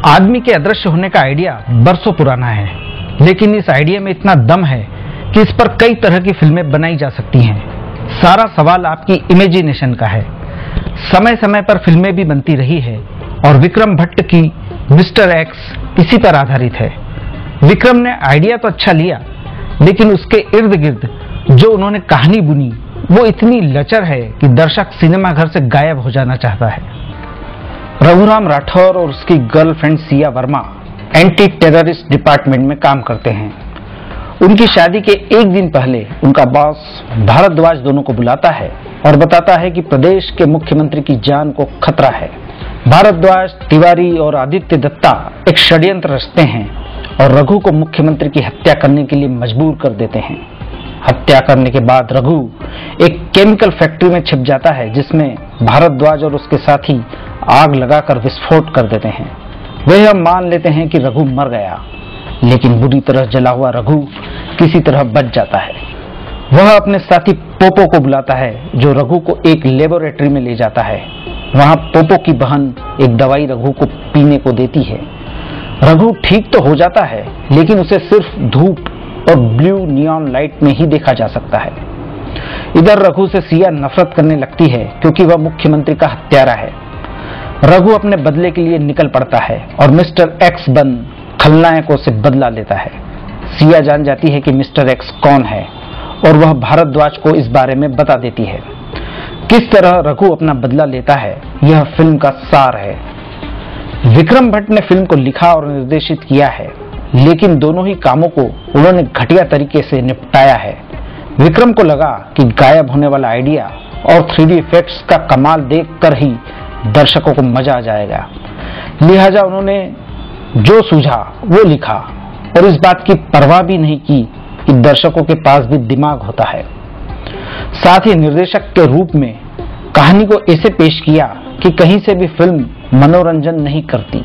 आदमी के अदृश्य होने का आइडिया बरसों पुराना है, लेकिन इस आइडिया में इतना दम है कि इस पर कई तरह की फिल्में बनाई जा सकती हैं। सारा सवाल आपकी इमेजिनेशन का है। समय समय पर फिल्में भी बनती रही है और विक्रम भट्ट की मिस्टर एक्स इसी पर आधारित है। विक्रम ने आइडिया तो अच्छा लिया, लेकिन उसके इर्द गिर्द जो उन्होंने कहानी बुनी वो इतनी लचर है कि दर्शक सिनेमा घर से गायब हो जाना चाहता है। रघुराम राठौर और उसकी girlfriend Siya Verma anti terrorist department में काम करते हैं। उनकी शादी के एक दिन पहले उनका बॉस भारद्वाज दोनों को बुलाता है और बताता है कि प्रदेश के मुख्यमंत्री की जान को खतरा है। भारद्वाज, तिवारी और आदित्य दत्ता एक षड्यंत्र रचते हैं और रघु को मुख्यमंत्री की हत्या करने के लिए मजबूर कर देते हैं। हत्या करने के बाद रघु एक केमिकल फैक्ट्री में छिप जाता है, जिसमें भारद्वाज और उसके साथी आग लगाकर विस्फोट कर देते हैं। वे हम मान लेते हैं कि रघु मर गया, लेकिन बुरी तरह जला हुआ रघु किसी तरह बच जाता है। वह अपने साथी पोपो को बुलाता है, जो रघु को एक लेबोरेटरी में ले जाता है। वहां पोपो की बहन एक दवाई रघु को पीने को देती है। रघु ठीक तो हो जाता है, लेकिन उसे सिर्फ धूप और ब्लू नियॉन लाइट में ही देखा जा सकता है। इधर रघु से सिया नफरत करने लगती है, क्योंकि वह मुख्यमंत्री का हत्यारा है। रघु अपने बदले के लिए निकल पड़ता है और मिस्टर एक्स बन खलनायकों से बदला लेता है। सिया जान जाती है कि मिस्टर एक्स कौन है और वह भारद्वाज को इस बारे में बता देती है। किस तरह रघु अपना बदला लेता है, यह फिल्म का सार है। विक्रम भट्ट ने फिल्म को लिखा और निर्देशित किया है, लेकिन दोनों ही कामों को उन्होंने घटिया तरीके से निपटाया है। विक्रम को लगा कि गायब होने वाला आइडिया और 3D इफेक्ट्स का कमाल देखकर ही दर्शकों को मजा आ जाएगा, लिहाजा उन्होंने जो सूझा वो लिखा और इस बात की परवाह भी नहीं की कि दर्शकों के पास भी दिमाग होता है। साथ ही निर्देशक के रूप में कहानी को ऐसे पेश किया कि कहीं से भी फिल्म मनोरंजन नहीं करती।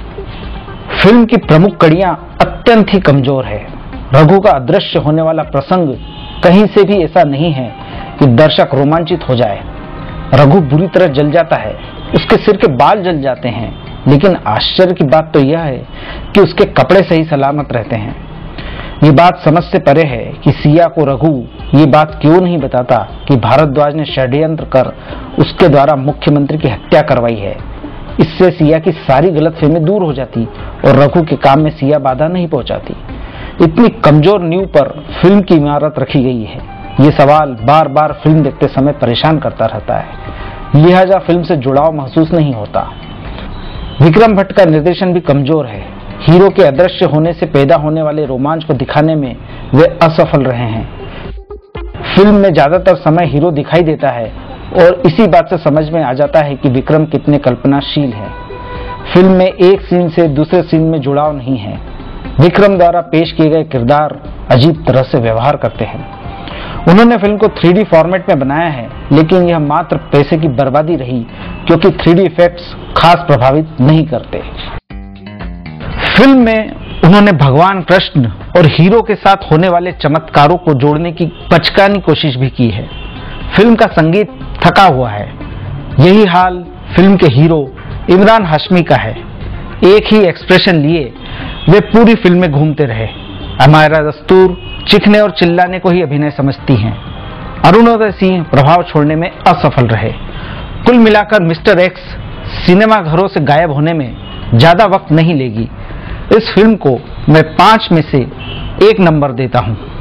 फिल्म की प्रमुख कड़ियां अत्यंत ही कमजोर है। रघु का अदृश्य होने वाला प्रसंग कहीं से भी ऐसा नहीं है कि दर्शक रोमांचित हो जाए। रघु बुरी तरह जल जाता है, उसके सिर के बाल जल जाते हैं, लेकिन आश्चर्य की बात तो यह है कि उसके कपड़े सही सलामत रहते हैं। ये बात समझ से परे है कि सिया को रघु ये बात क्यों नहीं बताता कि भारद्वाज ने षड्यंत्र कर उसके द्वारा मुख्यमंत्री की हत्या करवाई है। इससे सिया की सारी गलतफहमी दूर हो जाती और रघु के काम में सिया बाधा नहीं पहुंचाती। इतनी कमजोर नींव पर फिल्म की इमारत रखी गई है, ये सवाल बार बार फिल्म देखते समय परेशान करता रहता है, लिहाजा फिल्म से जुड़ाव महसूस नहीं होता। विक्रम भट्ट का निर्देशन भी कमजोर है। हीरो के अदृश्य होने से पैदा होने वाले रोमांच को दिखाने में वे असफल रहे हैं। फिल्म में ज्यादातर समय हीरो दिखाई देता है और इसी बात से समझ में आ जाता है कि विक्रम कितने कल्पनाशील हैं। फिल्म में एक सीन से दूसरे सीन में जुड़ाव नहीं है। विक्रम द्वारा पेश किए गए किरदार अजीब तरह से व्यवहार करते हैं। उन्होंने फिल्म को 3D फॉर्मेट में बनाया है, लेकिन यह मात्र पैसे की बर्बादी रही, क्योंकि 3D इफेक्ट्स खास प्रभावित नहीं करते। फिल्म में उन्होंने भगवान कृष्ण और हीरो के साथ होने वाले चमत्कारों को जोड़ने की बचकानी कोशिश भी की है। फिल्म का संगीत थका हुआ है। यही हाल फिल्म के हीरो इमरान हाशमी का है। एक ही एक्सप्रेशन लिए वे पूरी फिल्म में घूमते रहे। अमायरा दस्तूर चिखने और चिल्लाने को ही अभिनय समझती हैं। अरुणोदय सिंह प्रभाव छोड़ने में असफल रहे। कुल मिलाकर मिस्टर एक्स सिनेमा घरों से गायब होने में ज्यादा वक्त नहीं लेगी। इस फिल्म को मैं 5 में से 1 नंबर देता हूं।